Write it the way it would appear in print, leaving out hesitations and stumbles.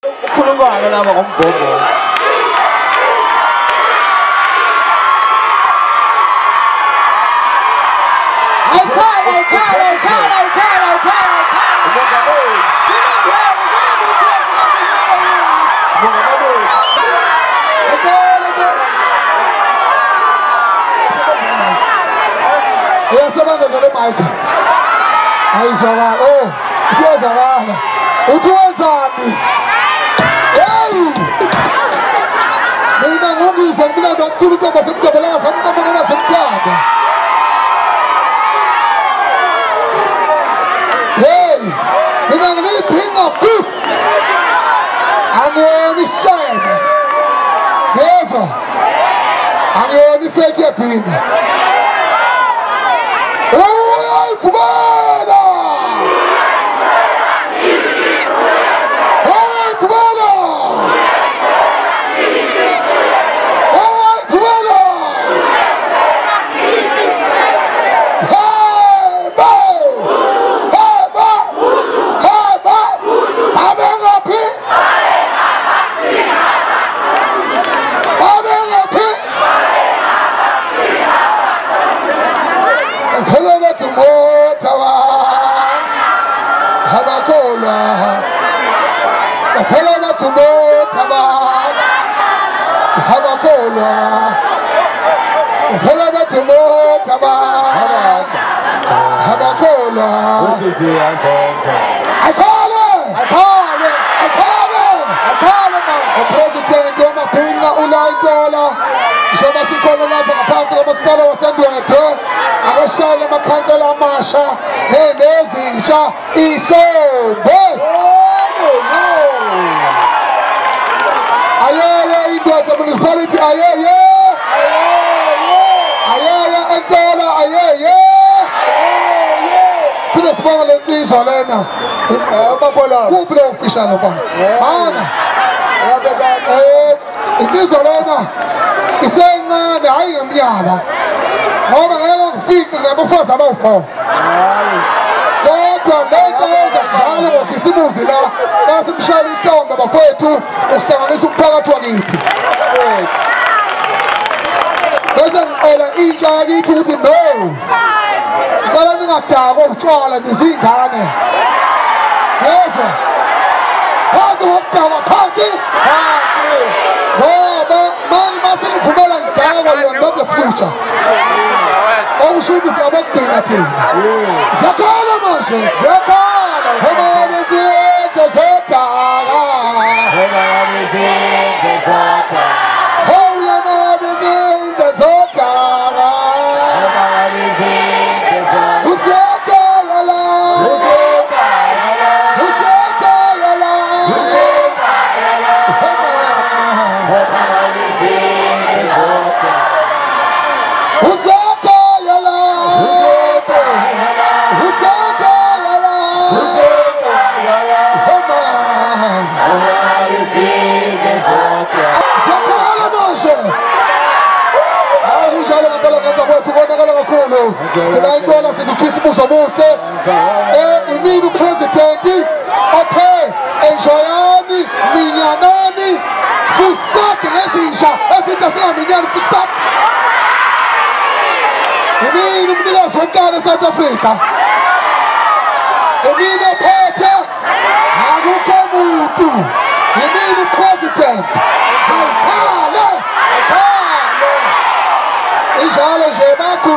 ukhulumana laba ngombhobho. Yasebenza ngale mic. Ayizwakala. Oh, siyazwakala. Uthi wenzani? Hey! Mina ngomisa mina ndokuthula into basemdabelanga samqombela semthanda. Hey! Mina ngiliphinga phu. Angiyoni shame. Yezwa. Angiyoni fake yaphinga. Oi, Cubana! Oi, Cubana! Oi, Cubana! Hey, bo! Hey, bo! Hey, bo! Abengapi? Abengapi? Hello to Motawa. Habakola. Hello to Motawa. Habakola. Hello to Motawa. Habakola. What is the answer? I call it. I call it. I call it. I call it, man. The president of my finger, Ulaidola. Njengoba sikhona lapha ngaphansi komasipala waseNdwethe akashayela amakhansela amasha nezintsha ihlombe. Ayeye iNdwethe municipality ayeye ayeye eNtola ayeye phinde sibonga lensizwa lena kuphi lo official lapha mana insizwa lena isencane hayi ngeminyaka ngoba ngeke ngifike ngabafazi abawu4 kodwa lento yenza njalo ngokisimuzi la kasimshayela ihlombe bafowethu ukuhlanganisa umphakathi wakithi bese ngicela intsha yakithi ukuthi no ngicela ningadakwa utshwala nezingane yezwa phansi ngokudakwa phansi ngoba manje masenivumela ngidakwa you're not the future okushuthi siyabagcina thina ziyakhala manje ziyakhala ngoba bezinde zodaka hola mabezinde zodaka usekayala Sinayithola sidukhisimuso omuhle imini upresidenti othe enjoyani minyanani fusake ngezintsha ezintsha singaminyani fusake imini umnikazi wenkani eSouth Africa imini ophethe akukho muntu imini upresident ayikhale injalo nje bakhu